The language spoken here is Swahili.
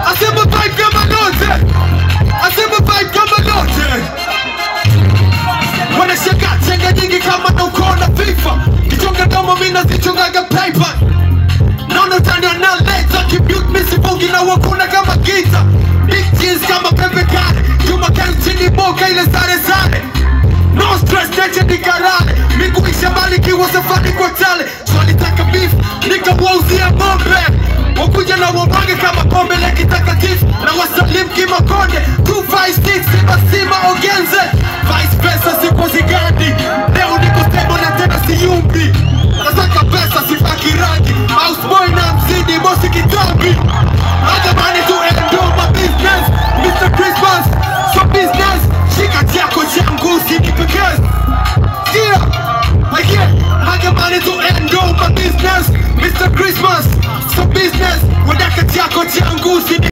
Asema vibe kama lote, asema vibe kama lote. Wanashaka chenga nyingi kama na ukona FIFA. Kichonga domo mina zichongaga paper. Naona utani wanaleta kibute misifungi na wakuna kama gita. Big jeans kama pepe kare. Juma kari chini boka ile sare sare. No stress neche ni karale. Miku isha mali kiwa safari kwa tale. Swali taka beef, nika wauzia bombe. Wakuja na wabange kama pombe leki takatifu. Na wasalim kima konde 256 sima ogenze. Vice versa sipo zigandi. Leo niko stable na tena siyumbi. Nasaka pesa sifaki rangi. Mouse boy na mzidi bosi kitambi. I got money to endure my business. Mr. Christmas, so business. Shika chako changu sinipekez. Yeah, I got money to endure my business. Mr. Christmas, so business. Wadaka chako changu sinipekez.